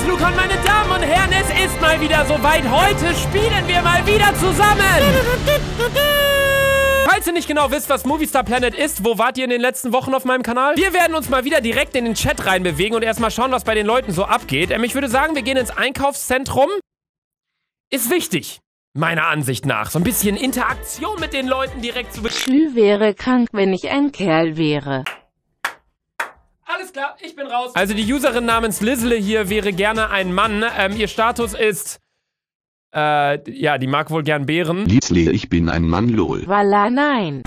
Luke und meine Damen und Herren, es ist mal wieder soweit. Heute spielen wir mal wieder zusammen. Falls ihr nicht genau wisst, was Movistar Planet ist, wo wart ihr in den letzten Wochen auf meinem Kanal? Wir werden uns mal wieder direkt in den Chat reinbewegen und erstmal schauen, was bei den Leuten so abgeht. Ich würde sagen, wir gehen ins Einkaufszentrum. Ist wichtig, meiner Ansicht nach. So ein bisschen Interaktion mit den Leuten direkt zu... Schlü wäre krank, wenn ich ein Kerl wäre. Alles klar, ich bin raus. Also die Userin namens Lizzle hier wäre gerne ein Mann. Ihr Status ist... ja, die mag wohl gern Bären. Lizzle, ich bin ein Mann, lol. Voila, nein.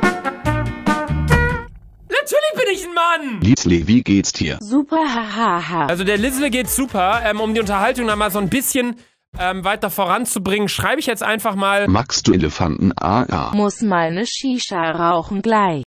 Natürlich bin ich ein Mann! Lizzle, wie geht's dir? Super, hahaha. Also der Lizzle geht super. Um die Unterhaltung dann mal so ein bisschen weiter voranzubringen, schreibe ich jetzt einfach mal... Magst du Elefanten? Muss mal ne Shisha rauchen gleich.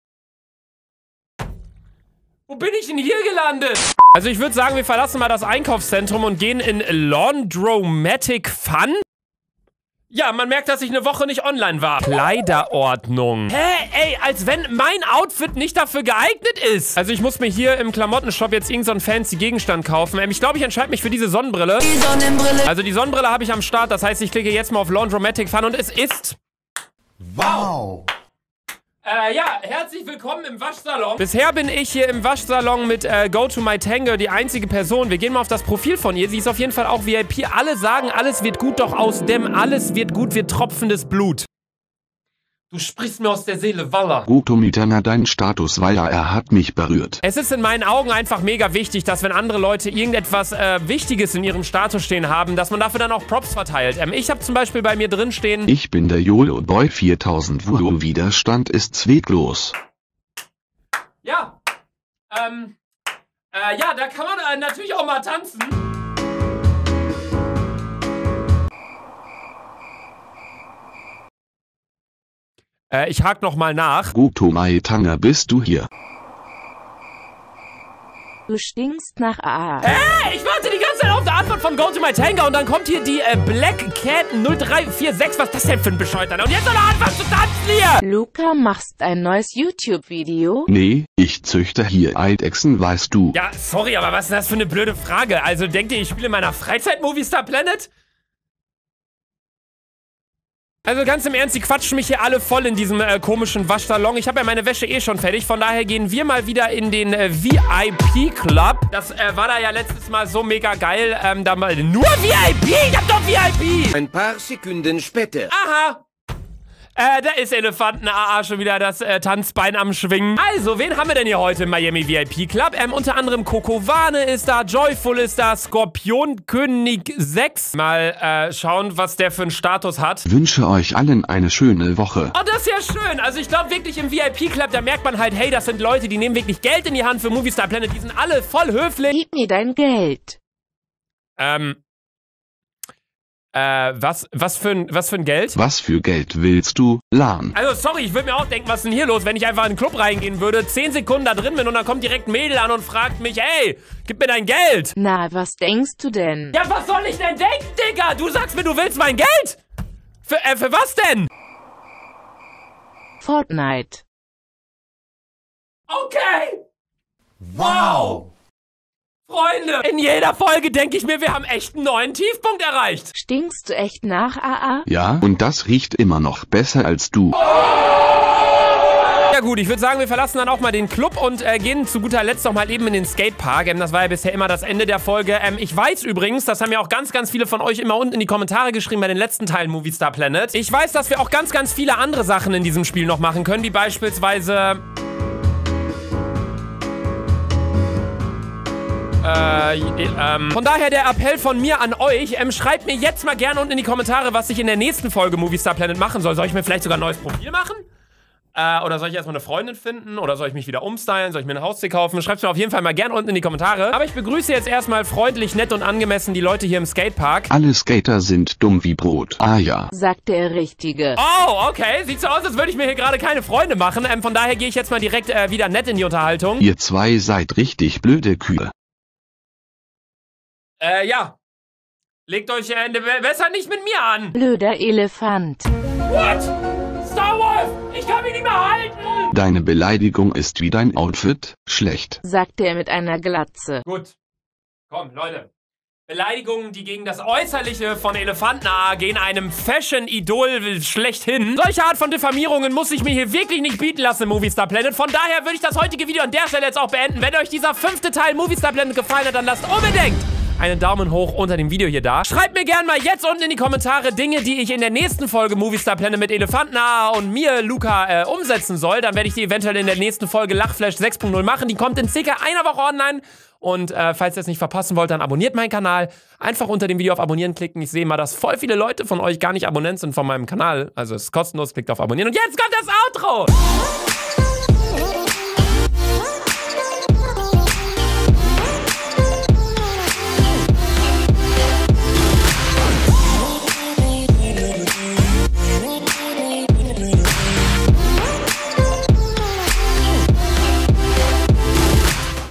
Wo bin ich denn hier gelandet? Also ich würde sagen, wir verlassen mal das Einkaufszentrum und gehen in Laundromatic Fun. Ja, man merkt, dass ich eine Woche nicht online war. Kleiderordnung. Hä? Ey, als wenn mein Outfit nicht dafür geeignet ist. Also ich muss mir hier im Klamottenshop jetzt irgend so einen fancy Gegenstand kaufen. Ich glaube, ich entscheide mich für diese Sonnenbrille. Die Sonnenbrille. Also die Sonnenbrille habe ich am Start. Das heißt, ich klicke jetzt mal auf Laundromatic Fun und es ist... Wow! Ja, herzlich willkommen im Waschsalon. Bisher bin ich hier im Waschsalon mit Go-To-My-Tango die einzige Person. Wir gehen mal auf das Profil von ihr. Sie ist auf jeden Fall auch VIP. Alle sagen, alles wird gut, doch aus dem alles wird gut, wird tropfendes Blut. Du sprichst mir aus der Seele, Walla. Gotomitana, dein Status, weil er hat mich berührt. Es ist in meinen Augen einfach mega wichtig, dass wenn andere Leute irgendetwas Wichtiges in ihrem Status stehen haben, dass man dafür dann auch Props verteilt. Ich habe zum Beispiel bei mir drin stehen... Ich bin der YOLO-Boy 4000, wo Widerstand ist zwecklos. Ja. Ja, da kann man natürlich auch mal tanzen. Ich hake noch mal nach. Gotomitana, bist du hier? Du stinkst nach AA. Ich warte die ganze Zeit auf die Antwort von Go-To-My-Tango und dann kommt hier die Black Cat 0346. Was ist das denn für ein Bescheuerter? Und jetzt soll er anfangen zu tanzen hier! Luca, machst ein neues YouTube-Video? Nee, ich züchte hier Eidechsen, weißt du. Ja, sorry, aber was ist das für eine blöde Frage? Also denkt ihr, ich spiele in meiner Freizeit Movistar Planet? Also ganz im Ernst, die quatschen mich hier alle voll in diesem komischen Waschsalon. Ich habe ja meine Wäsche eh schon fertig, von daher gehen wir mal wieder in den VIP-Club. Das war da ja letztes Mal so mega geil. Da mal nur VIP? Ich hab doch VIP! Ein paar Sekunden später. Aha! Da ist Elefanten AA schon wieder das Tanzbein am Schwingen. Also, wen haben wir denn hier heute im Miami VIP Club? Unter anderem Coco Vane ist da, Joyful ist da, Skorpion König 6. Mal schauen, was der für einen Status hat. Wünsche euch allen eine schöne Woche. Oh, das ist ja schön. Also ich glaube wirklich im VIP Club, da merkt man halt, hey, das sind Leute, die nehmen wirklich Geld in die Hand für Movistar Planet. Die sind alle voll höflich. Gib mir dein Geld. Was für ein Geld? Was für Geld willst du, Lan? Also, sorry, ich würde mir auch denken, was ist denn hier los, wenn ich einfach in den Club reingehen würde, 10 Sekunden da drin bin und dann kommt direkt ein Mädel an und fragt mich, hey, gib mir dein Geld. Na, was denkst du denn? Ja, was soll ich denn denken, Digga? Du sagst mir, du willst mein Geld? Für was denn? Fortnite. Okay. Wow. Freunde, in jeder Folge denke ich mir, wir haben echt einen neuen Tiefpunkt erreicht. Stinkst du echt nach AA? Ja, und das riecht immer noch besser als du. Ja gut, ich würde sagen, wir verlassen dann auch mal den Club und gehen zu guter Letzt noch mal eben in den Skatepark. Das war ja bisher immer das Ende der Folge. Ich weiß übrigens, das haben ja auch ganz, ganz viele von euch immer unten in die Kommentare geschrieben bei den letzten Teilen Movistar Planet. Ich weiß, dass wir auch ganz, ganz viele andere Sachen in diesem Spiel noch machen können, wie beispielsweise... Von daher der Appell von mir an euch, schreibt mir jetzt mal gerne unten in die Kommentare, was ich in der nächsten Folge Movistar Planet machen soll. Soll ich mir vielleicht sogar ein neues Profil machen? Oder soll ich erstmal eine Freundin finden? Oder soll ich mich wieder umstylen? Soll ich mir ein Haustier kaufen? Schreibt mir auf jeden Fall mal gerne unten in die Kommentare. Aber ich begrüße jetzt erstmal freundlich, nett und angemessen die Leute hier im Skatepark. Alle Skater sind dumm wie Brot. Ah ja. Sagt der Richtige. Oh, okay. Sieht so aus, als würde ich mir hier gerade keine Freunde machen. Von daher gehe ich jetzt mal direkt wieder nett in die Unterhaltung. Ihr zwei seid richtig blöde Kühe. Ja. Legt euch besser nicht mit mir an. Blöder Elefant. What? Starwolf! Ich kann mich nicht mehr halten! Deine Beleidigung ist wie dein Outfit, schlecht. Sagt er mit einer Glatze. Gut. Komm, Leute. Beleidigungen, die gegen das Äußerliche von Elefanten gehen, einem Fashion-Idol schlechthin. Solche Art von Diffamierungen muss ich mir hier wirklich nicht bieten lassen im Movistar Planet. Von daher würde ich das heutige Video an der Stelle jetzt auch beenden. Wenn euch dieser 5. Teil Movistar Planet gefallen hat, dann lasst unbedingt einen Daumen hoch unter dem Video hier da. Schreibt mir gerne mal jetzt unten in die Kommentare Dinge, die ich in der nächsten Folge Movistar Planet mit Elefanten und mir, Luca, umsetzen soll. Dann werde ich die eventuell in der nächsten Folge Lachflash 6.0 machen. Die kommt in circa einer Woche online. Und falls ihr es nicht verpassen wollt, dann abonniert meinen Kanal. Einfach unter dem Video auf Abonnieren klicken. Ich sehe mal, dass voll viele Leute von euch gar nicht Abonnent sind von meinem Kanal. Also es ist kostenlos, klickt auf Abonnieren. Und jetzt kommt das Outro!